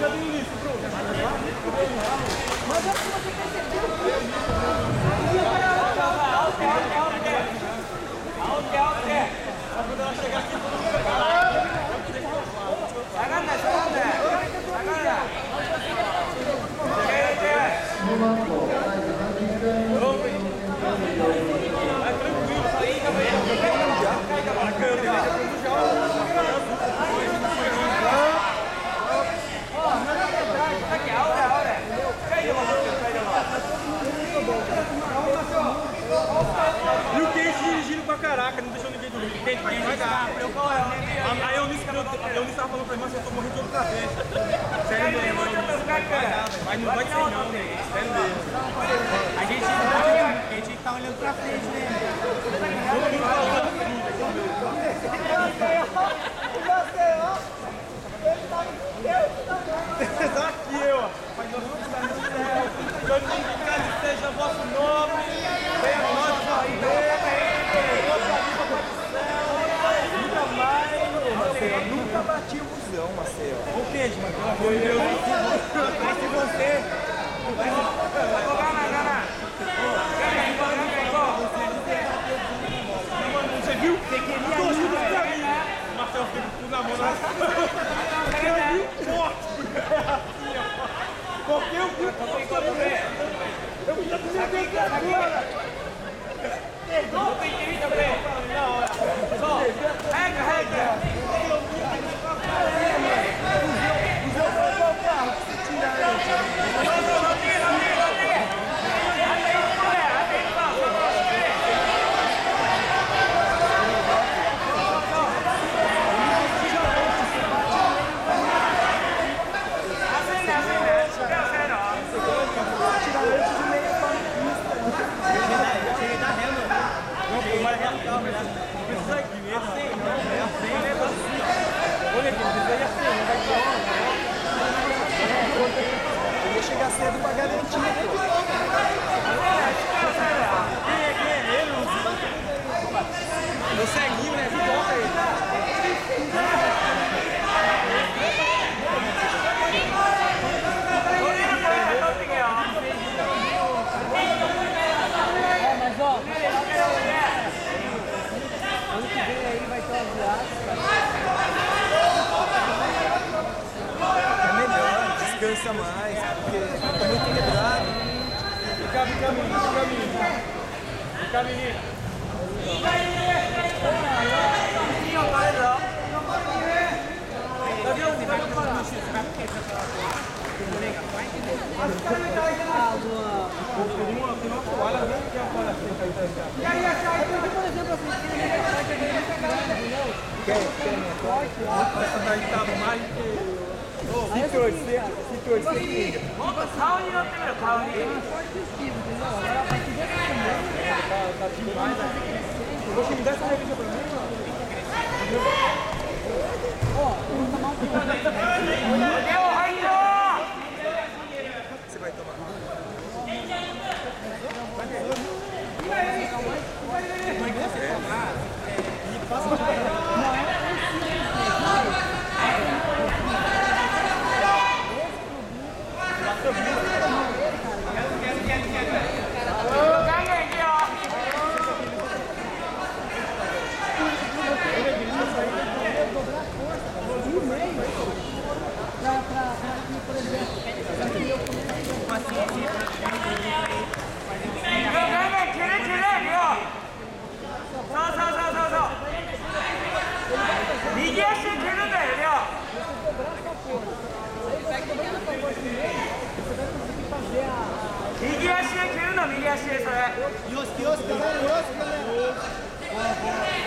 Cadê o Ulisses, Bruno? Mas é que você percebeu. E o Kate dirigindo pra caraca, não deixou ninguém dormir. Kate, vai devagar. Aí eu Eunice tava falando pra mim, mas eu tô morrendo de outra vez. Sério mesmo. Mas não vai ser não, sério mesmo. A gente tá olhando pra frente, né? Todo mundo falando. Aqui eu, ó. Pai nosso que está no céu, que onde seja vosso nome, venha a nós a nunca mais, Maceió, nunca bati o busão, Maceió. O que, mano? Pelo amor de Deus. Mas se você... Você viu? Você queria ajuda pra mim. Marcelo fica com tudo na mão. Você viu? Forte. Porque eu vi o que eu vi a primeira vez agora. Não tem que ir também. Na hora. Só. Rega. O Zé vai o carro. Se tirar ele. Eu ia chegar cedo pra garantir. Eu ceguinho, né? Volta aí. Mas ó, ano que vem aí vai ter umas viagens, É melhor, descansa mais, porque tá muito quebrado. Fica menino. Você me dá essa revista pra mim? Você vai tomar. 右足で蹴るの右足でそれ。 よし、galera.